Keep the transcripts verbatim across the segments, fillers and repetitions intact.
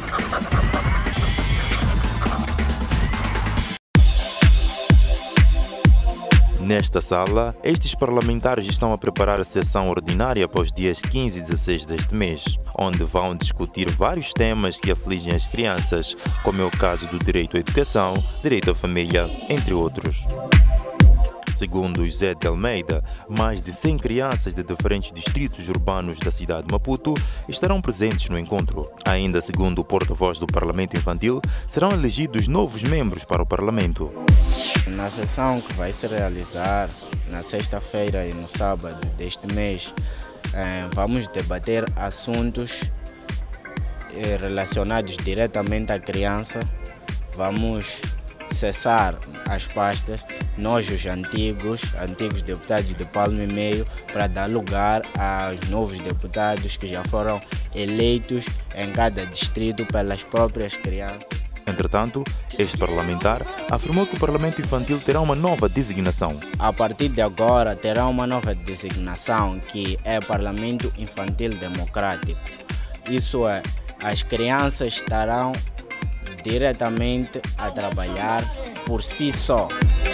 Nesta sala, estes parlamentares estão a preparar a sessão ordinária para os dias quinze e dezesseis deste mês, onde vão discutir vários temas que afligem as crianças, como é o caso do direito à educação, direito à família, entre outros. Segundo José de Almeida, mais de cem crianças de diferentes distritos urbanos da cidade de Maputo estarão presentes no encontro. Ainda segundo o porta-voz do Parlamento Infantil, serão elegidos novos membros para o Parlamento. Na sessão que vai se realizar na sexta-feira e no sábado deste mês, vamos debater assuntos relacionados diretamente à criança. Vamos cessar as pastas, nós os antigos, antigos deputados de palmo e meio, para dar lugar aos novos deputados que já foram eleitos em cada distrito pelas próprias crianças. Entretanto, este parlamentar afirmou que o Parlamento Infantil terá uma nova designação. A partir de agora terá uma nova designação, que é Parlamento Infantil Democrático. Isso é, as crianças estarão diretamente a trabalhar por si só.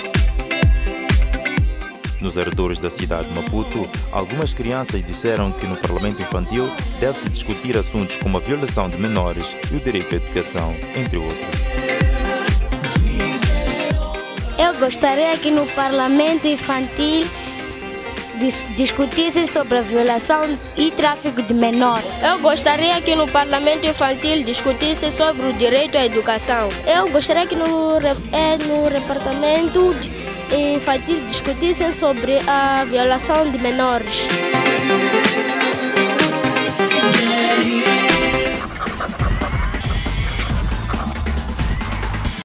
Nos arredores da cidade de Maputo, algumas crianças disseram que no Parlamento Infantil deve-se discutir assuntos como a violação de menores e o direito à educação, entre outros. Eu gostaria que no Parlamento Infantil dis discutissem sobre a violação e tráfico de menores. Eu gostaria que no Parlamento Infantil discutissem sobre o direito à educação. Eu gostaria que no, é, no Departamento Infantil discutissem sobre a violação de menores.